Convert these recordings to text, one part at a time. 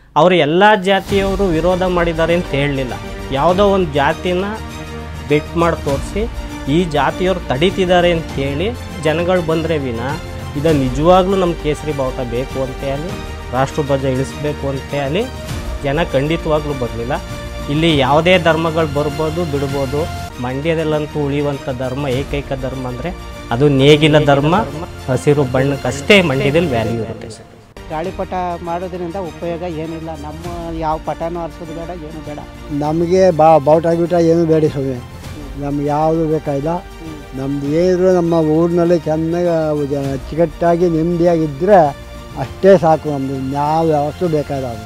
ಅವರು ಎಲ್ಲ ಜಾತಿಯವರು ವಿರೋಧ ಮಾಡಿದ್ದಾರೆ ಅಂತ ಹೇಳಲಿಲ್ಲ. ಯಾವುದೋ ಒಂದು ಜಾತಿನ ಬೆಟ್ ಮಾಡಿ ತೋರಿಸಿ ಈ ಜಾತಿಯವರು ತಡೀತಿದ್ದಾರೆ ಅಂತೇಳಿ ಜನಗಳು ಬಂದರೆ ವಿನ ಇದು ನಿಜವಾಗ್ಲೂ ನಮ್ಮ ಕೇಸರಿ ಬಾವುಟ ಬೇಕು ಅಂತ ಹೇಳಿ ರಾಷ್ಟ್ರಧ್ವಜ ಇಳಿಸ್ಬೇಕು ಅಂತ ಹೇಳಿ ಜನ ಖಂಡಿತವಾಗ್ಲೂ ಬರಲಿಲ್ಲ. ಇಲ್ಲಿ ಯಾವುದೇ ಧರ್ಮಗಳು ಬರ್ಬೋದು ಬಿಡ್ಬೋದು, ಮಂಡ್ಯದಲ್ಲಂತೂ ಉಳಿಯುವಂಥ ಧರ್ಮ ಏಕೈಕ ಧರ್ಮ ಅಂದರೆ ಅದು ನೇಗಿಲ ಧರ್ಮ, ಹಸಿರು ಬಣ್ಣಕ್ಕಷ್ಟೇ ಮಂಡ್ಯದಲ್ಲಿ ವ್ಯಾಲ್ಯೂ ಇರುತ್ತೆ ಸರ್. ಗಾಳಿಪಟ ಮಾಡೋದ್ರಿಂದ ಉಪಯೋಗ ಏನಿಲ್ಲ. ನಮ್ಮ ಯಾವ ಪಟನೂ ಆರಿಸೋದು ಬೇಡ, ಏನು ಬೇಡ. ನಮಗೆ ಬಾವುಟ ಗೀಟ ಏನು ಬೇಡ ಸ್ವಾಮಿ, ನಮ್ಗೆ ಯಾವುದು ಬೇಕಾಗಿಲ್ಲ. ನಮ್ದು ಏನಿದ್ರು ನಮ್ಮ ಊರಿನಲ್ಲಿ ಚೆನ್ನಾಗಿ ಅಚ್ಚುಕಟ್ಟಾಗಿ ನೆಮ್ಮದಿಯಾಗಿದ್ದರೆ ಅಷ್ಟೇ ಸಾಕು. ನಮ್ಮದು ಯಾವ ಯಾವತ್ತೂ ಬೇಕಾಗಿಲ್ಲ.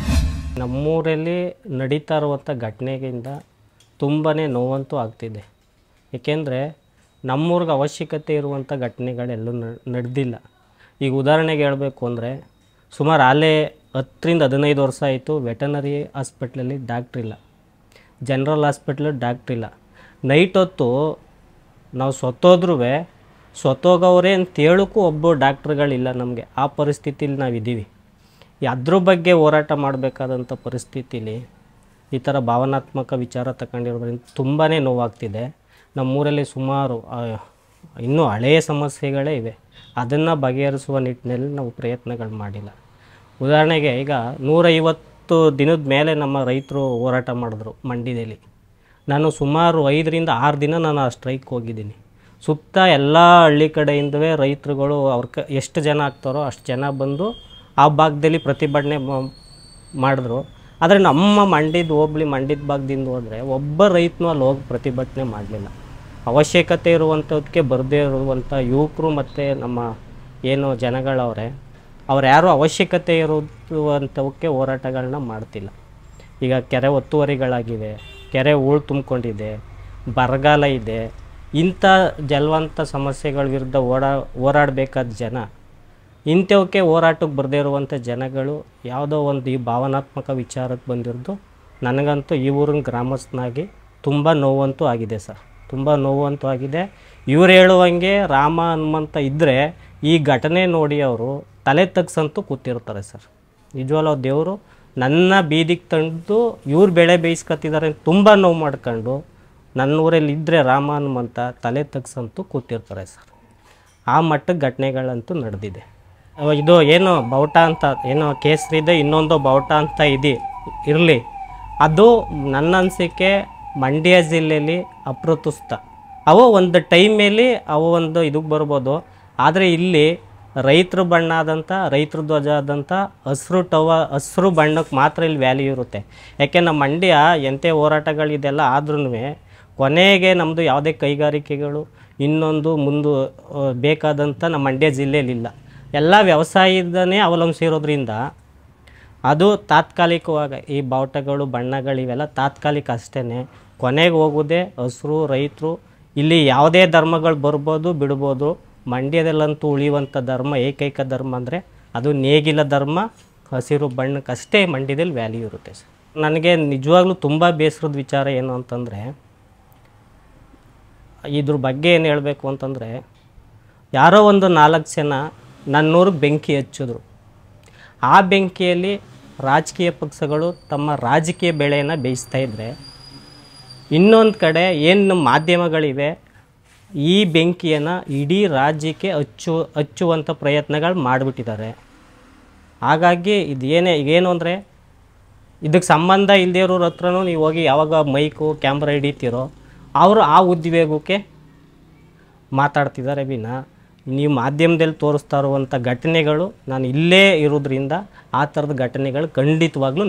ನಮ್ಮೂರಲ್ಲಿ ನಡೀತಾ ಇರುವಂಥ ಘಟನೆಗಿಂತ ತುಂಬಾ ನೋವಂತೂ ಆಗ್ತಿದೆ. ಏಕೆಂದರೆ ನಮ್ಮೂರಿಗೆ ಅವಶ್ಯಕತೆ ಇರುವಂಥ ಘಟನೆಗಳೆಲ್ಲೂ ನಡೆದಿಲ್ಲ. ಈಗ ಉದಾಹರಣೆಗೆ ಹೇಳಬೇಕು ಅಂದರೆ ಸುಮಾರು ಅಲ್ಲೇ 10ರಿಂದ 15 ವರ್ಷ ಆಯಿತು ವೆಟನರಿ ಹಾಸ್ಪಿಟ್ಲಲ್ಲಿ ಡಾಕ್ಟ್ರಿಲ್ಲ, ಜನರಲ್ ಹಾಸ್ಪಿಟ್ಲಲ್ಲಿ ಡಾಕ್ಟ್ರಿಲ್ಲ. ನೈಟ್ ಹೊತ್ತು ನಾವು ಸತ್ತೋದ್ರೂ ಸತ್ತೋಗವ್ರೆ ಅಂತೇಳಕ್ಕೂ ಒಬ್ಬ ಡಾಕ್ಟ್ರುಗಳಿಲ್ಲ ನಮಗೆ. ಆ ಪರಿಸ್ಥಿತಿಲಿ ನಾವಿದ್ದೀವಿ. ಅದ್ರ ಬಗ್ಗೆ ಹೋರಾಟ ಮಾಡಬೇಕಾದಂಥ ಪರಿಸ್ಥಿತಿಲಿ ಈ ಥರ ಭಾವನಾತ್ಮಕ ವಿಚಾರ ತಗೊಂಡಿರೋದ್ರಿಂದ ತುಂಬಾ ನೋವಾಗ್ತಿದೆ. ನಮ್ಮೂರಲ್ಲಿ ಸುಮಾರು ಇನ್ನೂ ಹಳೆಯ ಸಮಸ್ಯೆಗಳೇ ಇವೆ. ಅದನ್ನು ಬಗೆಹರಿಸುವ ನಿಟ್ಟಿನಲ್ಲಿ ನಾವು ಪ್ರಯತ್ನಗಳು ಮಾಡಿಲ್ಲ. ಉದಾಹರಣೆಗೆ ಈಗ 150 ದಿನದ ಮೇಲೆ ನಮ್ಮ ರೈತರು ಹೋರಾಟ ಮಾಡಿದ್ರು ಮಂಡ್ಯದಲ್ಲಿ. ನಾನು ಸುಮಾರು 5ರಿಂದ 6 ದಿನ ನಾನು ಆ ಸ್ಟ್ರೈಕ್ ಹೋಗಿದ್ದೀನಿ. ಸುತ್ತ ಎಲ್ಲ ಹಳ್ಳಿ ಕಡೆಯಿಂದವೇ ರೈತರುಗಳು ಎಷ್ಟು ಜನ ಆಗ್ತಾರೋ ಅಷ್ಟು ಜನ ಬಂದು ಆ ಭಾಗದಲ್ಲಿ ಪ್ರತಿಭಟನೆ ಮಾಡಿದ್ರು. ಆದರೆ ನಮ್ಮ ಮಂಡ್ಯದ ಭಾಗದಿಂದ ಹೋದರೆ ಒಬ್ಬ ರೈತನೂ ಅಲ್ಲಿ ಹೋಗಿ ಪ್ರತಿಭಟನೆ ಮಾಡಲಿಲ್ಲ. ಅವಶ್ಯಕತೆ ಇರುವಂಥದ್ದಕ್ಕೆ ಬರದೇ ಇರುವಂಥ ಯುವಕರು ಮತ್ತು ನಮ್ಮ ಏನು ಜನಗಳವ್ರೆ ಅವ್ರು ಯಾರೂ ಅವಶ್ಯಕತೆ ಇರುವಂಥವಕ್ಕೆ ಹೋರಾಟಗಳನ್ನ ಮಾಡ್ತಿಲ್ಲ. ಈಗ ಕೆರೆ ಒತ್ತುವರಿಗಳಾಗಿವೆ, ಕೆರೆ ಹೂಳು ತುಂಬಿಕೊಂಡಿದೆ, ಬರಗಾಲ ಇದೆ. ಇಂಥ ಜಲವಂತ ಸಮಸ್ಯೆಗಳ ವಿರುದ್ಧ ಹೋರಾಡಬೇಕಾದ ಜನ ಇಂಥವಕ್ಕೆ ಹೋರಾಟಕ್ಕೆ ಬರದೇ ಇರುವಂಥ ಜನಗಳು ಯಾವುದೋ ಒಂದು ಈ ಭಾವನಾತ್ಮಕ ವಿಚಾರಕ್ಕೆ ಬಂದಿರೋದು ನನಗಂತೂ ಈ ಊರಿನ ಗ್ರಾಮಸ್ಥನಾಗಿ ತುಂಬ ನೋವಂತೂ ಆಗಿದೆ ಸರ್. ತುಂಬ ನೋವಂತೂ ಆಗಿದೆ. ಇವ್ರು ಹೇಳುವಂಗೆ ರಾಮ ಹನುಮಂತ ಇದ್ದರೆ ಈ ಘಟನೆ ನೋಡಿ ಅವರು ತಲೆ ತಗ್ಸಂತೂ ಕೂತಿರ್ತಾರೆ ಸರ್. ನಿಜವಾಗ್ಲೂ ದೇವರು ನನ್ನ ಬೀದಿಗೆ ತಂದು ಇವ್ರು ಬೆಳೆ ಬೇಯಿಸ್ಕೊತಿದ್ದಾರೆ ತುಂಬ ನೋವು ಮಾಡ್ಕೊಂಡು ನನ್ನ ಊರಲ್ಲಿ ಇದ್ದರೆ ರಾಮ ಹನುಮಂತ ತಲೆ ತಗ್ಸಂತೂ ಕೂತಿರ್ತಾರೆ ಸರ್. ಆ ಮಟ್ಟಕ್ಕೆ ಘಟನೆಗಳಂತೂ ನಡೆದಿದೆ. ಇದು ಏನು ಬಾವುಟ ಅಂತ ಏನೋ ಕೇಸರಿದೆ, ಇನ್ನೊಂದು ಬಾವುಟ ಅಂತ ಇರಲಿ, ಅದು ನನ್ನ ಅನಿಸಿಕೆ ಮಂಡ್ಯ ಜಿಲ್ಲೆಯಲ್ಲಿ ಅಪ್ರಸ್ತುತ. ಅವು ಒಂದು ಟೈಮಲ್ಲಿ ಅವು ಒಂದು ಇದಕ್ಕೆ ಬರ್ಬೋದು. ಆದರೆ ಇಲ್ಲಿ ರೈತರ ಬಣ್ಣ ಆದಂಥ ರೈತರ ಧ್ವಜ ಆದಂಥ ಹಸಿರು ಬಣ್ಣಕ್ಕೆ ಮಾತ್ರ ಇಲ್ಲಿ ವ್ಯಾಲ್ಯೂ ಇರುತ್ತೆ. ಯಾಕೆ ನಮ್ಮ ಮಂಡ್ಯ ಎಂಥ ಹೋರಾಟಗಳಿದೆಲ್ಲ ಆದ್ರೂ ಕೊನೆಗೆ ನಮ್ಮದು ಯಾವುದೇ ಕೈಗಾರಿಕೆಗಳು ಇನ್ನೊಂದು ಬೇಕಾದಂಥ ನಮ್ಮ ಮಂಡ್ಯ ಜಿಲ್ಲೆಯಲ್ಲಿಲ್ಲ. ಎಲ್ಲ ವ್ಯವಸಾಯದನೇ ಅವಲಂಬಿಸಿರೋದ್ರಿಂದ ಅದು ತಾತ್ಕಾಲಿಕವಾಗಿ ಈ ಬಾವುಟಗಳು ಬಣ್ಣಗಳಿವೆಲ್ಲ ತಾತ್ಕಾಲಿಕ ಅಷ್ಟೇ. ಕೊನೆಗೆ ಹೋಗೋದೇ ಹಸಿರು ರೈತರು. ಇಲ್ಲಿ ಯಾವುದೇ ಧರ್ಮಗಳು ಬರ್ಬೋದು ಬಿಡ್ಬೋದು, ಮಂಡ್ಯದಲ್ಲಂತೂ ಉಳಿಯುವಂಥ ಧರ್ಮ ಏಕೈಕ ಧರ್ಮ ಅಂದರೆ ಅದು ನೇಗಿಲ ಧರ್ಮ, ಹಸಿರು ಬಣ್ಣಕ್ಕಷ್ಟೇ ಮಂಡ್ಯದಲ್ಲಿ ವ್ಯಾಲ್ಯೂ ಇರುತ್ತೆ ಸರ್. ನನಗೆ ನಿಜವಾಗ್ಲೂ ತುಂಬ ಬೇಸರದ ವಿಚಾರ ಏನು ಅಂತಂದರೆ ಇದ್ರ ಬಗ್ಗೆ ಏನು ಹೇಳಬೇಕು ಅಂತಂದರೆ ಯಾರೋ ಒಂದು 4 ಜನ ನನ್ನೂರಿಗೆ ಬೆಂಕಿ ಹಚ್ಚಿದ್ರು. ಆ ಬೆಂಕಿಯಲ್ಲಿ ರಾಜಕೀಯ ಪಕ್ಷಗಳು ತಮ್ಮ ರಾಜಕೀಯ ಬೆಳೆಯನ್ನು ಬೇಯಿಸ್ತಾಯಿದ್ರೆ, ಇನ್ನೊಂದು ಕಡೆ ಏನು ಮಾಧ್ಯಮಗಳಿವೆ ಈ ಬೆಂಕಿಯನ್ನು ಇಡೀ ರಾಜ್ಯಕ್ಕೆ ಹಚ್ಚುವಂಥ ಪ್ರಯತ್ನಗಳು ಮಾಡಿಬಿಟ್ಟಿದ್ದಾರೆ. ಹಾಗಾಗಿ ಏನು ಅಂದರೆ ಇದಕ್ಕೆ ಸಂಬಂಧ ಇಲ್ಲದೇ ಇರೋರ ಹತ್ರನೂ ನೀವು ಹೋಗಿ ಯಾವಾಗ ಮೈಕು ಕ್ಯಾಮ್ರಾ ಹಿಡಿತೀರೋ ಅವರು ಆ ಉದ್ವೇಗಕ್ಕೆ ಮಾತಾಡ್ತಿದ್ದಾರೆ ವಿನ ನೀವು ಮಾಧ್ಯಮದಲ್ಲಿ ತೋರಿಸ್ತಾ ಇರುವಂಥ ಘಟನೆಗಳು ನಾನು ಇಲ್ಲೇ ಇರೋದ್ರಿಂದ ಆ ಥರದ ಘಟನೆಗಳು ಖಂಡಿತವಾಗ್ಲೂ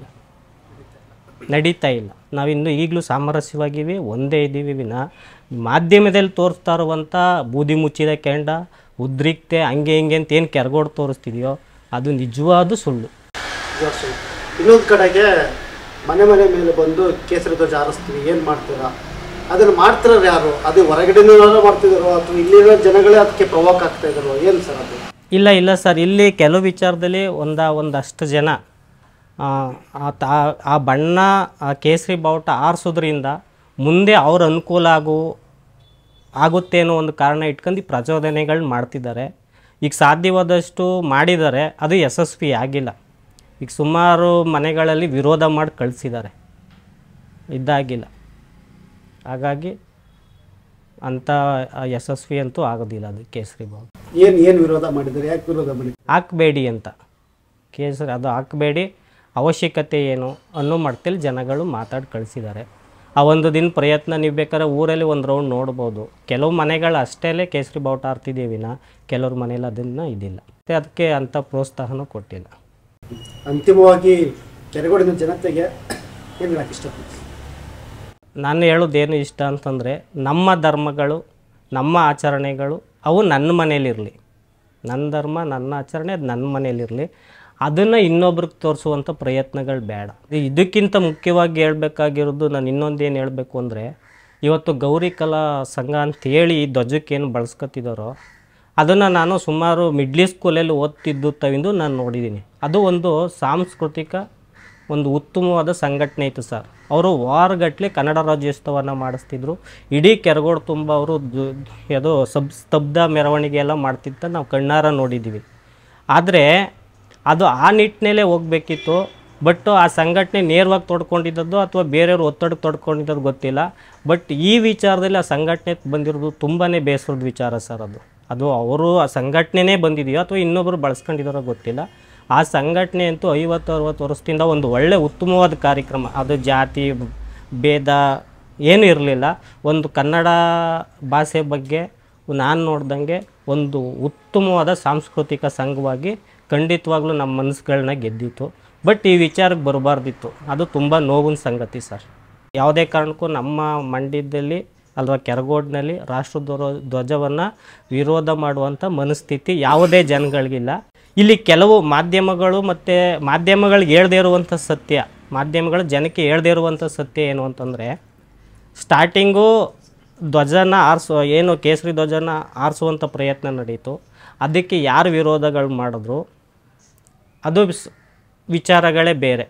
ನಡೀತಾ ಇಲ್ಲ. ನಾವಿನ್ನು ಈಗಲೂ ಸಾಮರಸ್ಯವಾಗಿವಿ, ಒಂದೇ ಇದ್ದೀವಿ ವಿನ ಮಾಧ್ಯಮದಲ್ಲಿ ತೋರಿಸ್ತಾ ಇರುವಂಥ ಬೂದಿ ಮುಚ್ಚಿದ ಕೆಂಡ ಉದ್ರಿಕ್ತೆ ಹಂಗೆ ಅಂತ ಏನು ಕೆರಗೋಡು ತೋರಿಸ್ತಿದೆಯೋ ಅದು ನಿಜವಾದ ಸುಳ್ಳು. ಇನ್ನೊಂದು ಕಡೆಗೆ ಮನೆ ಮೇಲೆ ಬಂದು ಕೇಸರಿ ಧ್ವಜ ಹಾರಿಸ್ತೀವಿ, ಏನು ಮಾಡ್ತೀರಾ? ಅದನ್ನು ಮಾಡ್ತಿರೋ ಯಾರು? ಅದು ಹೊರಗಡೆನೂ ಮಾಡ್ತಿದ್ದಾರೋ ಅಥವಾ ಇಲ್ಲಿರೋ ಜನಗಳೇ ಅದಕ್ಕೆ ಪ್ರವೋಕ್ ಆಗ್ತಾ ಇದ್ದಾರೋ ಏನು ಸರ್ ಅದು? ಇಲ್ಲ ಸರ್, ಇಲ್ಲಿ ಕೆಲವು ವಿಚಾರದಲ್ಲಿ ಒಂದಷ್ಟು ಜನ ಆ ಬಣ್ಣ ಆ ಕೇಸರಿ ಬಾವುಟ ಆರಿಸೋದ್ರಿಂದ ಮುಂದೆ ಅವ್ರ ಅನುಕೂಲ ಆಗುತ್ತೆ ಅನ್ನೋ ಒಂದು ಕಾರಣ ಇಟ್ಕೊಂಡು ಪ್ರಚೋದನೆಗಳು ಮಾಡ್ತಿದ್ದಾರೆ. ಈಗ ಸಾಧ್ಯವಾದಷ್ಟು ಮಾಡಿದ್ದಾರೆ, ಅದು ಯಶಸ್ವಿ ಆಗಿಲ್ಲ. ಈಗ ಸುಮಾರು ಮನೆಗಳಲ್ಲಿ ವಿರೋಧ ಮಾಡಿ ಕಳಿಸಿದ್ದಾರೆ, ಇದ್ದಾಗಿಲ್ಲ. ಹಾಗಾಗಿ ಅಂಥ ಯಶಸ್ವಿ ಅಂತೂ ಆಗೋದಿಲ್ಲ ಅದು ಕೇಸರಿ ಬಾವುಟ. ಏನು ವಿರೋಧ ಮಾಡಿದ್ದಾರೆ, ಯಾಕೆ ವಿರೋಧ ಮಾಡಿದ್ದಾರೆ? ಹಾಕಬೇಡಿ ಅಂತ, ಕೇಸರಿ ಅದು ಹಾಕಬೇಡಿ, ಅವಶ್ಯಕತೆ ಏನು ಅನ್ನೋ ಮಟ್ಟದಲ್ಲಿ ಜನಗಳು ಮಾತಾಡಿ ಕಳಿಸಿದ್ದಾರೆ. ಆ ಒಂದು ದಿನ ಪ್ರಯತ್ನ ನೀವು ಬೇಕಾದ್ರೆ ಊರಲ್ಲಿ ಒಂದು ರೌಂಡ್ ನೋಡ್ಬೋದು. ಕೆಲವು ಮನೆಗಳು ಅಷ್ಟೇ ಕೇಸರಿ ಬಾವುಟ ಆರ್ತಿದ್ದೀವಿನ, ಕೆಲವ್ರ ಮನೇಲಿ ಅದನ್ನು ಇದಿಲ್ಲ, ಮತ್ತು ಅದಕ್ಕೆ ಅಂಥ ಪ್ರೋತ್ಸಾಹನೂ ಕೊಟ್ಟಿಲ್ಲ. ಅಂತಿಮವಾಗಿ ಕೆರಗೋಡಿನ ಜನತೆಗೆ ಏನು ಹೇಳಕ್ಕೆ ಇಷ್ಟಪಡ್ತೀನಿ? ನಾನು ಹೇಳೋದೇನು ಇಷ್ಟ ಅಂತಂದರೆ, ನಮ್ಮ ಧರ್ಮಗಳು, ನಮ್ಮ ಆಚರಣೆಗಳು ಅವು ನನ್ನ ಮನೇಲಿರಲಿ. ನನ್ನ ಧರ್ಮ, ನನ್ನ ಆಚರಣೆ ಅದು ನನ್ನ ಮನೇಲಿರಲಿ. ಅದನ್ನು ಇನ್ನೊಬ್ರಿಗೆ ತೋರಿಸುವಂಥ ಪ್ರಯತ್ನಗಳು ಬೇಡ. ಇದಕ್ಕಿಂತ ಮುಖ್ಯವಾಗಿ ಹೇಳಬೇಕಾಗಿರೋದು, ನಾನು ಇನ್ನೊಂದೇನು ಹೇಳಬೇಕು ಅಂದರೆ, ಇವತ್ತು ಗೌರಿ ಕಲಾ ಸಂಘ ಅಂತೇಳಿ ಧ್ವಜಕ್ಕೇನು ಬಳಸ್ಕೊತಿದ್ದಾರೋ ಅದನ್ನು ನಾನು ಸುಮಾರು ಮಿಡ್ಲ್ ಸ್ಕೂಲಲ್ಲಿ ಓದ್ತಿದ್ದು ತವಿಂದು ನಾನು ನೋಡಿದ್ದೀನಿ. ಅದು ಒಂದು ಸಾಂಸ್ಕೃತಿಕ ಒಂದು ಉತ್ತಮವಾದ ಸಂಘಟನೆ ಇತ್ತು ಸರ್. ಅವರು ವಾರಗಟ್ಟಲೆ ಕನ್ನಡ ರಾಜ್ಯೋತ್ಸವನ ಮಾಡಿಸ್ತಿದ್ರು. ಇಡೀ ಕೆರಗೋಡು ತುಂಬ ಅವರು ಯಾವುದೋ ಸ್ತಬ್ಧ ಮೆರವಣಿಗೆ ಎಲ್ಲ ಮಾಡ್ತಿದ್ದ ನಾವು ಕಣ್ಣಾರ ನೋಡಿದ್ದೀವಿ. ಆದರೆ ಅದು ಆ ನಿಟ್ಟಿನಲ್ಲೇ ಹೋಗಬೇಕಿತ್ತು. ಬಟ್ ಆ ಸಂಘಟನೆ ನೇರವಾಗಿ ತೊಡ್ಕೊಂಡಿದ್ದದ್ದು ಅಥವಾ ಬೇರೆಯವರು ಒತ್ತಡಕ್ಕೆ ತೊಡ್ಕೊಂಡಿದ್ದದ್ದು ಗೊತ್ತಿಲ್ಲ. ಬಟ್ ಈ ವಿಚಾರದಲ್ಲಿ ಆ ಸಂಘಟನೆ ಬಂದಿರೋದು ತುಂಬಾ ಬೇಸರದ ವಿಚಾರ ಸರ್. ಅದು ಅವರು ಆ ಸಂಘಟನೆನೇ ಬಂದಿದೆಯೋ ಅಥವಾ ಇನ್ನೊಬ್ಬರು ಬಳಸ್ಕೊಂಡಿದ್ದಾರೋ ಗೊತ್ತಿಲ್ಲ. ಆ ಸಂಘಟನೆ ಅಂತೂ 50-60 ವರ್ಷದಿಂದ ಒಂದು ಒಳ್ಳೆ ಉತ್ತಮವಾದ ಕಾರ್ಯಕ್ರಮ, ಅದು ಜಾತಿ ಭೇದ ಏನೂ ಇರಲಿಲ್ಲ. ಒಂದು ಕನ್ನಡ ಭಾಷೆ ಬಗ್ಗೆ ನಾನು ನೋಡ್ದಂಗೆ ಒಂದು ಉತ್ತಮವಾದ ಸಾಂಸ್ಕೃತಿಕ ಸಂಘವಾಗಿ ಖಂಡಿತವಾಗ್ಲೂ ನಮ್ಮ ಮನಸ್ಸುಗಳನ್ನ ಗೆದ್ದಿತ್ತು. ಬಟ್ ಈ ವಿಚಾರಕ್ಕೆ ಬರಬಾರ್ದಿತ್ತು. ಅದು ತುಂಬ ನೋವಿನ ಸಂಗತಿ ಸರ್. ಯಾವುದೇ ಕಾರಣಕ್ಕೂ ನಮ್ಮ ಮಂಡ್ಯದಲ್ಲಿ ಅಲ್ವಾ ಕೆರಗೋಡಿನಲ್ಲಿ ರಾಷ್ಟ್ರ ಧ್ವಜವನ್ನು ವಿರೋಧ ಮಾಡುವಂಥ ಮನಸ್ಥಿತಿ ಯಾವುದೇ ಜನಗಳಿಗಿಲ್ಲ. ಇಲ್ಲಿ ಕೆಲವು ಮಾಧ್ಯಮಗಳು ಮತ್ತು ಮಾಧ್ಯಮಗಳಿಗೆ ಹೇಳ್ದೇ ಇರುವಂಥ ಸತ್ಯ, ಮಾಧ್ಯಮಗಳು ಜನಕ್ಕೆ ಹೇಳ್ದೇ ಇರುವಂಥ ಸತ್ಯ ಏನು ಅಂತಂದರೆ, ಸ್ಟಾರ್ಟಿಂಗು ಧ್ವಜನ ಏನು ಕೇಸರಿ ಧ್ವಜನ ಆರಿಸುವಂಥ ಪ್ರಯತ್ನ ನಡೀತು. ಅದಕ್ಕೆ ಯಾರು ವಿರೋಧಗಳು ಮಾಡಿದ್ರು ಅದು ವಿಚಾರಗಳೇ ಬೇರೆ.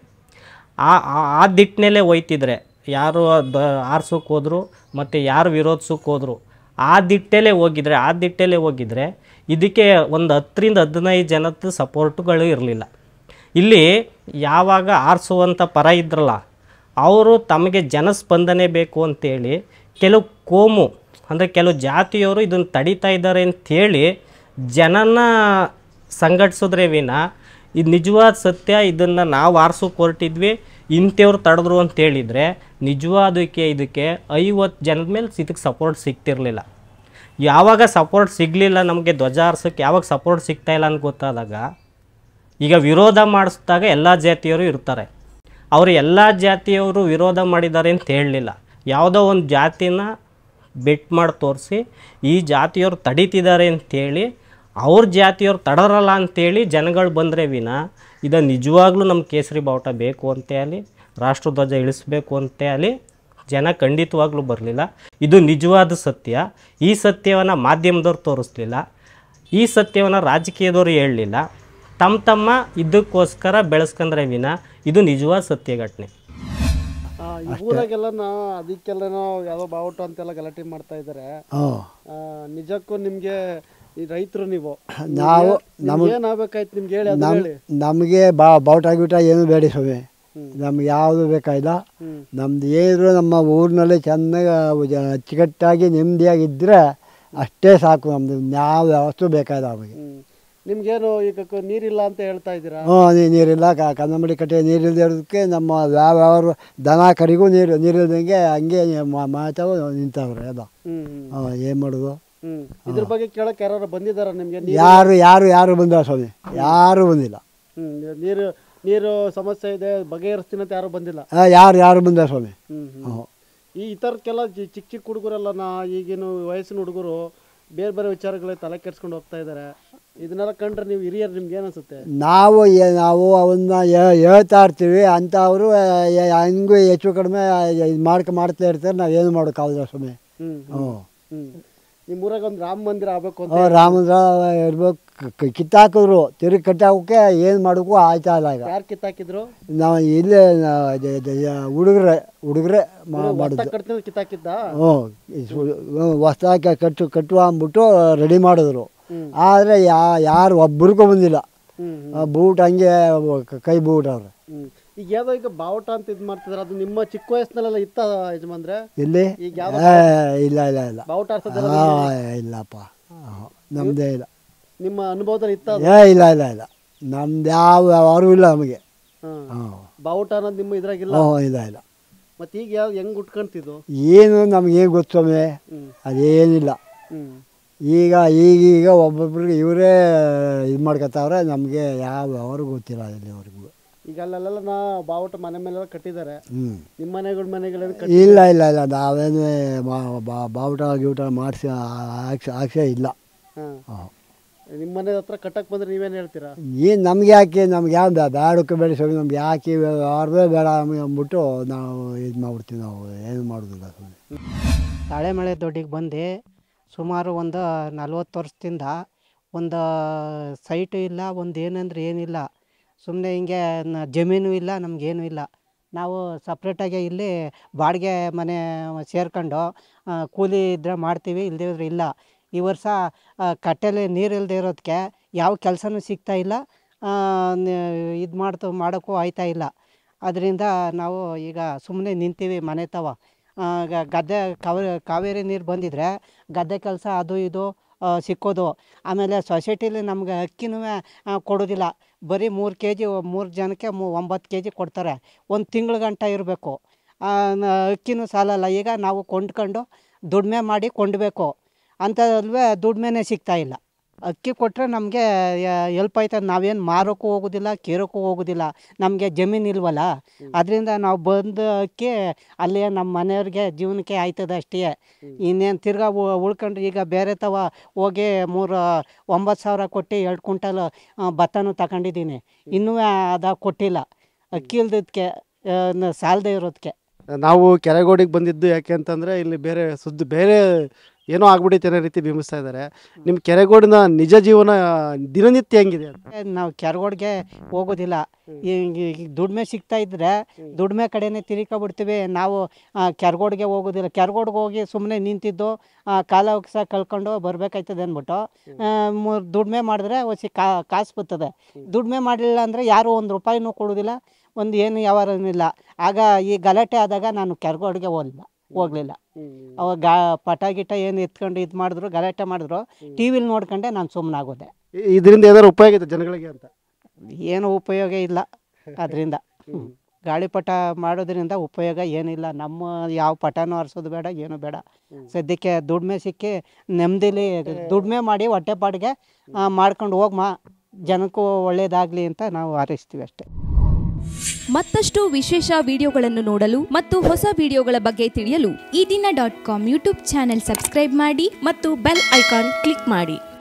ಆ ದಿಟ್ಟಿನಲ್ಲೇ ಹೋಯ್ತಿದ್ರೆ ಯಾರು ಆರ್ಸೋಕೆ ಹೋದ್ರು ಮತ್ತು ಯಾರು ವಿರೋಧಿಸೋಕೆ ಹೋದ್ರು ಆ ದಿಟ್ಟಲ್ಲೇ ಹೋಗಿದ್ರೆ ಇದಕ್ಕೆ ಒಂದು 10-15 ಜನದ ಸಪೋರ್ಟುಗಳು ಇರಲಿಲ್ಲ. ಇಲ್ಲಿ ಯಾವಾಗ ಆರಿಸುವಂಥ ಪರ ಇದ್ರಲ್ಲ ಅವರು ತಮಗೆ ಜನಸ್ಪಂದನೆ ಬೇಕು ಅಂತೇಳಿ ಕೆಲವು ಕೋಮು ಅಂದರೆ ಕೆಲವು ಜಾತಿಯವರು ಇದನ್ನು ತಡೀತಾ ಇದ್ದಾರೆ ಅಂಥೇಳಿ ಜನನ ಸಂಘಟಿಸಿದ್ರೆ ವಿನ ಇದು ನಿಜವಾದ ಸತ್ಯ, ಇದನ್ನು ನಾವು ಆರಿಸೋಕೆ ಹೊರಟಿದ್ವಿ ಇಂಥವ್ರು ತಡೆದ್ರು ಅಂತೇಳಿದರೆ ನಿಜವಾದಕ್ಕೆ ಇದಕ್ಕೆ 50 ಜನದ ಮೇಲೆ ಇದಕ್ಕೆ ಸಪೋರ್ಟ್ ಸಿಗ್ತಿರಲಿಲ್ಲ. ಯಾವಾಗ ಸಪೋರ್ಟ್ ಸಿಗಲಿಲ್ಲ, ನಮಗೆ ಧ್ವಜ ಆರ್ಸೋಕ್ಕೆ ಯಾವಾಗ ಸಪೋರ್ಟ್ ಸಿಗ್ತಾಯಿಲ್ಲ ಅಂತ ಗೊತ್ತಾದಾಗ, ಈಗ ವಿರೋಧ ಮಾಡಿಸಿದಾಗ ಎಲ್ಲ ಜಾತಿಯವರು ಇರ್ತಾರೆ. ಅವರು ಎಲ್ಲ ಜಾತಿಯವರು ವಿರೋಧ ಮಾಡಿದ್ದಾರೆ ಅಂತ ಹೇಳಲಿಲ್ಲ. ಯಾವುದೋ ಒಂದು ಜಾತಿನ ಬೆಟ್ ಮಾಡಿ ತೋರಿಸಿ ಈ ಜಾತಿಯವರು ತಡೀತಿದ್ದಾರೆ ಅಂಥೇಳಿ ಅವ್ರ ಜಾತಿಯವ್ರು ತಡರಲ್ಲ ಅಂಥೇಳಿ ಜನಗಳು ಬಂದರೆ ವಿನ ಇದು ನಿಜವಾಗ್ಲೂ ನಮ್ಮ ಕೇಸರಿ ಬಾವುಟ ಬೇಕು ಅಂತೇ ಅಲ್ಲಿ, ರಾಷ್ಟ್ರಧ್ವಜ ಇಳಿಸ್ಬೇಕು ಅಂತೇ ಅಲ್ಲಿ ಜನ ಖಂಡಿತವಾಗ್ಲೂ ಬರಲಿಲ್ಲ. ಇದು ನಿಜವಾದ ಸತ್ಯ. ಈ ಸತ್ಯವನ್ನು ಮಾಧ್ಯಮದವ್ರು ತೋರಿಸ್ಲಿಲ್ಲ, ಈ ಸತ್ಯವನ್ನು ರಾಜಕೀಯದವರು ಹೇಳಲಿಲ್ಲ. ತಮ್ಮ ಇದಕ್ಕೋಸ್ಕರ ಬೆಳೆಸ್ಕೊಂಡ್ರೆ ವಿನ ಇದು ನಿಜವಾದ ಸತ್ಯ ಘಟನೆ. ಊರಾಗೆಲ್ಲ ಅದಕ್ಕೆಲ್ಲ ಯಾವುದೋ ಬಾವುಟ ಅಂತೆಲ್ಲ ಗಲಾಟೆ ಮಾಡ್ತಾ ಇದ್ದಾರೆ. ನಿಜಕ್ಕೂ ನಿಮಗೆ ರೈತರು ನೀವು ಏನಾಗಬೇಕಾಯ್ತು ನಿಮ್ಗೆ ಹೇಳಿ? ನಮಗೆ ಬಾವುಟ ಗೀಟ ಏನು ಬೇಡ ಸ್ವಾಮಿ, ನಮ್ಗೆ ಯಾವುದು ಬೇಕಾಗಿಲ್ಲ. ನಮ್ದು ಏನಿದ್ರು ನಮ್ಮ ಊರಿನಲ್ಲಿ ಚೆನ್ನಾಗಿ ಅಚ್ಚುಕಟ್ಟಾಗಿ ನೆಮ್ಮದಿಯಾಗಿದ್ದರೆ ಅಷ್ಟೇ ಸಾಕು. ನಮ್ಮದು ಯಾವ ವ್ಯವಸ್ಥೆ ಬೇಕಾಗಿಲ್ಲ ಅವಾಗ. ನಿಮ್ಗೇನು ಈಗ ನೀರಿಲ್ಲ ಅಂತ ಹೇಳ್ತಾ ಇದ್ದೀರಾ? ನೀರಿಲ್ಲ, ಕನ್ನಂಬಡಿ ಕಟ್ಟೆ ನೀರಿಲ್ಲದೆ ಇರೋದಕ್ಕೆ ನಮ್ಮ ಯಾವ ದನ ಕರಿಗೂ ನೀರಿಲ್ದಂಗೆ ಹಂಗೆ ಮಾತಾವು ನಿಂತವ್ರೆ ಎಲ್ಲ. ಏನು ಮಾಡೋದು? ಇದ್ರ ಬಗ್ಗೆ ಕೇಳಕ್ಕೆ ಯಾರು ಬಂದಿದ್ದಾರ ನಿಮ್ಗೆ? ಯಾರು ಬಂದಿಲ್ಲ ಸ್ವಾಮಿ, ಯಾರು ಬಂದಿಲ್ಲ. ನೀರು ಸಮಸ್ಯೆ ಇದೆ ಬಗೆಹರಿಸ್ತೀನಿ ಅಂತ ಯಾರು ಬಂದಿಲ್ಲ? ಯಾರು ಬಂದಿಲ್ಲ ಸ್ವಾಮಿ. ಈ ಥರಕ್ಕೆಲ್ಲ ಚಿಕ್ಕ ಹುಡುಗರೆಲ್ಲ ಈಗಿನ ವಯಸ್ಸಿನ ಹುಡುಗರು ಬೇರೆ ಬೇರೆ ವಿಚಾರಗಳಿಗೆ ತಲೆ ಕೆಡ್ಸ್ಕೊಂಡು ಹೋಗ್ತಾ ಇದ್ದಾರೆ. ಇದನ್ನೆಲ್ಲ ಕಂಡ್ರೆ ನೀವು ಹಿರಿಯರು ನಿಮ್ಗೆ ಏನು ಅನ್ಸುತ್ತೆ? ನಾವು ಅವನ್ನ ಹೇಳ್ತಾ ಇರ್ತೀವಿ, ಅಂಥವರು ಹಂಗೂ ಹೆಚ್ಚು ಕಡಿಮೆ ಇದು ಮಾಡ್ತಾ ಇರ್ತಾರೆ. ನಾವು ಏನು ಮಾಡೋಕ್ಕಾಗಲ್ಲ ಸ್ವಾಮಿ. ನಿಮ್ಮ ಊರಾಗ ಒಂದು ರಾಮ ಮಂದಿರ ಆಗಬೇಕು ಅಂತ. ರಾಮ ಮಂದಿರ ಇರ್ಬೇಕು, ಕಿತ್ತಾಕಿದ್ರು, ತಿರುಗಿ ಕಟ್ಟಾಕೋಕೆ ಏನು ಮಾಡೋಕ್ಕೂ ಆಯ್ತಾ ಇಲ್ಲ. ಈಗ ಯಾರು ಕಿತ್ತಾಕಿದ್ರು? ನಾವು ಇಲ್ಲೇ ಹುಡುಗರೇ ಮಾಡಿದ್ರು. ಕಿತ್ತಾಕಿದ್ದ ಹೊಸ್ದಾಗಿ ಕಟ್ಟುವ ಅಂದ್ಬಿಟ್ಟು ರೆಡಿ ಮಾಡಿದ್ರು. ಆದರೆ ಯಾರು ಒಬ್ಬರಿಗೂ ಬಂದಿಲ್ಲ. ಬೂಟ್ ಹಂಗೆ ಕೈ ಬೂಟ್ ಅವ್ರೆ. ಈಗ ಯಾವುದೋ ಈಗ ಬಾವುಟ ಅಂತ ಇದು ಮಾಡ್ತಿದ್ದಾರೆ, ಅದು ನಿಮ್ಮ ಚಿಕ್ಕ ವಯಸ್ಸಿನಲ್ಲೆಲ್ಲ ಇತ್ತ ಯಜಮಾನ್ರೆ? ಇಲ್ಲಿ ಈಗ ಯಾವ ಇಲ್ಲ ಇಲ್ಲ ಇಲ್ಲ ಬಾವುಟ ಆಡ್ಸೋದೆಲ್ಲ ಇಲ್ಲಪ್ಪ, ನಮ್ಮದೇ ಇಲ್ಲ. ನಿಮ್ಮ ಅನುಭವದಲ್ಲಿ ಇತ್ತ? ಇಲ್ಲ ಇಲ್ಲ ಇಲ್ಲ, ನಮ್ದು ಯಾವ ಅರಿವು ಇಲ್ಲ ನಮಗೆ. ಬಾವುಟ ಅನ್ನೋದು ನಿಮ್ಮ ಇದ್ರಾಗಿಲ್ಲ? ಇಲ್ಲ ಇಲ್ಲ. ಮತ್ತೆ ಈಗ ಯಾವ ಹೆಂಗ್ ಉಟ್ಕೊಂತಿದ್ದು? ಏನು ನಮಗೇನು ಗೊತ್ತು ಸ್ವಾಮಿ, ಅದೇನಿಲ್ಲ. ಈಗ ಈಗೀಗ ಒಬ್ಬೊಬ್ರಿಗೆ ಇವರೇ ಇದು ಮಾಡ್ಕೊತಾವ್ರೆ, ನಮಗೆ ಯಾವ ಅವ್ರಿಗೆ ಗೊತ್ತಿಲ್ಲ ಇಲ್ಲಿವರೆಗೂ. ಈಗ ಅಲ್ಲೆಲ್ಲ ನಾ ಬಾವುಟ ಮನೆ ಮೇಲೆಲ್ಲ ಕಟ್ಟಿದ್ದಾರೆ, ನಿಮ್ಮ ಮನೆಗಳೇನು? ಇಲ್ಲ ಇಲ್ಲ ಇಲ್ಲ, ನಾವೇನು ಬಾವುಟ ಗೀವುಟ ಮಾಡಿಸಿ ಹಾಕ್ಸೇ ಇಲ್ಲ. ನಿಮ್ಮ ಮನೆ ಹತ್ರ ಕಟ್ಟಕ್ಕೆ ಬಂದರೆ ನೀವೇನು ಹೇಳ್ತೀರಾ? ಏನು ನಮ್ಗೆ ಯಾಕೆ, ನಮ್ಗೆ ಯಾವ ಬೇಡಕ್ಕೆ ಬೇಡ ಸ್ವಾಮಿ, ನಮ್ಗೆ ಯಾಕೆ ಅವ್ರದೇ ಬೇಡ ಅಂದ್ಬಿಟ್ಟು ನಾವು ಇದು ಮಾಡ್ಬಿಡ್ತೀವಿ, ನಾವು ಏನು ಮಾಡೋದಿಲ್ಲ ಸ್ವಾಮಿ. ತಾಳೆಮಳೆ ದೊಡ್ಡಿಗೆ ಬಂದು ಸುಮಾರು ಒಂದು 40 ವರ್ಷದಿಂದ ಒಂದು ಸೈಟು ಇಲ್ಲ, ಒಂದು ಏನಂದ್ರೆ ಏನಿಲ್ಲ. ಸುಮ್ಮನೆ ಹಿಂಗೆ ಜಮೀನು ಇಲ್ಲ, ನಮಗೇನು ಇಲ್ಲ. ನಾವು ಸಪ್ರೇಟಾಗಿ ಇಲ್ಲಿ ಬಾಡಿಗೆ ಮನೆ ಸೇರ್ಕೊಂಡು ಕೂಲಿ ಇದ್ದರೆ ಮಾಡ್ತೀವಿ, ಇಲ್ಲದೇ ಇದ್ರೆ ಇಲ್ಲ. ಈ ವರ್ಷ ಕಟ್ಟೆಲಿ ನೀರು ಇಲ್ಲದೆ ಇರೋದಕ್ಕೆ ಯಾವ ಕೆಲಸನೂ ಸಿಗ್ತಾಯಿಲ್ಲ, ಇದು ಮಾಡೋಕ್ಕೂ ಆಯ್ತಾ ಇಲ್ಲ. ಅದರಿಂದ ನಾವು ಈಗ ಸುಮ್ಮನೆ ನಿಂತೀವಿ ಮನೆ ತವ. ಗದ್ದೆ ಕಾವೇರಿ ನೀರು ಬಂದಿದ್ರೆ ಗದ್ದೆ ಕೆಲಸ ಅದು ಇದು ಸಿಕ್ಕೋದು. ಆಮೇಲೆ ಸೊಸೈಟಿಲಿ ನಮ್ಗೆ ಅಕ್ಕಿನೂ ಕೊಡೋದಿಲ್ಲ, ಬರೀ 3 kg 3 ಜನಕ್ಕೆ 9 kg ಕೊಡ್ತಾರೆ. ಒಂದು ತಿಂಗಳ ಗಂಟ ಇರಬೇಕು, ಅಕ್ಕಿನೂ ಸಾಲಲ್ಲ. ಈಗ ನಾವು ಕೊಂಡ್ಕೊಂಡು ದುಡಿಮೆ ಮಾಡಿ ಕೊಂಡಬೇಕು ಅಂಥದ್ದಲ್ವೇ, ದುಡಿಮೆನೇ ಸಿಗ್ತಾಯಿಲ್ಲ. ಅಕ್ಕಿ ಕೊಟ್ಟರೆ ನಮಗೆ ಎಲ್ಪ್ ಆಯ್ತದೆ. ನಾವೇನು ಮಾರೋಕ್ಕೂ ಹೋಗೋದಿಲ್ಲ, ಕೇರೋಕ್ಕೂ ಹೋಗೋದಿಲ್ಲ, ನಮಗೆ ಜಮೀನು ಇಲ್ವಲ್ಲ. ಅದರಿಂದ ನಾವು ಬಂದು ಅಕ್ಕಿ ಅಲ್ಲೇ ನಮ್ಮ ಮನೆಯವ್ರಿಗೆ ಜೀವನಕ್ಕೆ ಆಯ್ತದೆ ಅಷ್ಟೇ. ಇನ್ನೇನು ತಿರ್ಗಾ ಉಳ್ಕೊಂಡ್ರೆ ಈಗ ಬೇರೆ ತವ ಹೋಗಿ 9,000 ಕೊಟ್ಟು 2 ಕ್ವಿಂಟಲ್ ಭತ್ತನೂ ತಗೊಂಡಿದ್ದೀನಿ, ಇನ್ನೂ ಅದು ಕೊಟ್ಟಿಲ್ಲ. ಅಕ್ಕಿ ಇಲ್ದಕ್ಕೆ ಸಾಲದೇ ಇರೋದಕ್ಕೆ ನಾವು ಕೆರೆಗೋಡಿಗೆ ಬಂದಿದ್ದು ಯಾಕೆ ಅಂತಂದರೆ ಇಲ್ಲಿ ಬೇರೆ ಏನೋ ಆಗ್ಬಿಟ್ಟೈತೆ ಅನ್ನೋ ರೀತಿ ಬಿಂಬಿಸ್ತಾ ಇದ್ದಾರೆ. ನಿಮ್ಮ ಕೆರೆಗೋಡಿನ ನಿಜ ಜೀವನ ದಿನನಿತ್ಯ ಹೆಂಗಿದೆ ಅಂತ? ನಾವು ಕೆರೆಗೋಡಿಗೆ ಹೋಗೋದಿಲ್ಲ. ಈಗ ದುಡಿಮೆ ಸಿಗ್ತಾ ಇದ್ದರೆ ದುಡಿಮೆ ಕಡೆನೇ ತಿರ್ಕೊಬಿಡ್ತೀವಿ. ನಾವು ಕೆರೆಗೋಡಿಗೆ ಹೋಗೋದಿಲ್ಲ. ಕೆರೆಗೋಡಿಗೆ ಹೋಗಿ ಸುಮ್ಮನೆ ನಿಂತಿದ್ದು ಕಾಲ ಕಳ್ಕೊಂಡು ಬರಬೇಕಾಯ್ತದೆ ಅಂದ್ಬಿಟ್ಟು ದುಡಿಮೆ ಮಾಡಿದ್ರೆ ಹೊಸಿ ಕಾಸು ಬರ್ತದೆ. ದುಡಿಮೆ ಮಾಡಲಿಲ್ಲ ಅಂದರೆ ಯಾರೂ 1 ರೂಪಾಯಿನೂ ಕೊಡೋದಿಲ್ಲ, ಒಂದು ಏನು ವ್ಯವಹಾರನಿಲ್ಲ. ಆಗ ಈ ಗಲಾಟೆ ಆದಾಗ ನಾನು ಕೆರೆಗೋಡಿಗೆ ಹೋಗಲಿಲ್ಲ. ಅವಾಗ ಪಟ ಗಿಟ ಏನು ಎತ್ಕೊಂಡು ಇದು ಮಾಡಿದ್ರು, ಗಲಾಟೆ ಮಾಡಿದ್ರು, ಟಿ ವಿಲಿ ನೋಡ್ಕೊಂಡೆ ನಾನು ಸುಮ್ಮನಾಗೋದೆ. ಇದರಿಂದ ಏನಾದ್ರು ಉಪಯೋಗ ಇದೆ ಜನಗಳಿಗೆ ಅಂತ? ಏನು ಉಪಯೋಗ ಇಲ್ಲ ಅದರಿಂದ. ಗಾಳಿಪಟ ಮಾಡೋದ್ರಿಂದ ಉಪಯೋಗ ಏನಿಲ್ಲ. ನಮ್ಮ ಯಾವ ಪಟನೂ ಹರಿಸೋದು ಬೇಡ, ಏನು ಬೇಡ. ಸದ್ಯಕ್ಕೆ ದುಡಿಮೆ ಸಿಕ್ಕಿ ನೆಮ್ಮದಿಲಿ ದುಡಿಮೆ ಮಾಡಿ ಹೊಟ್ಟೆಪಾಡಿಗೆ ಮಾಡ್ಕೊಂಡು ಜನಕ್ಕೂ ಒಳ್ಳೆಯದಾಗಲಿ ಅಂತ ನಾವು ಹಾರೈಸ್ತೀವಿ ಅಷ್ಟೇ. ಮತ್ತಷ್ಟು ವಿಶೇಷ ವಿಡಿಯೋಗಳನ್ನು ನೋಡಲು ಮತ್ತು ಹೊಸ ವಿಡಿಯೋಗಳ ಬಗ್ಗೆ ತಿಳಿಯಲು ಈ ದಿನ .com ಯೂಟ್ಯೂಬ್ ಚಾನೆಲ್ ಸಬ್ಸ್ಕ್ರೈಬ್ ಮಾಡಿ ಮತ್ತು ಬೆಲ್ ಐಕಾನ್ ಕ್ಲಿಕ್ ಮಾಡಿ.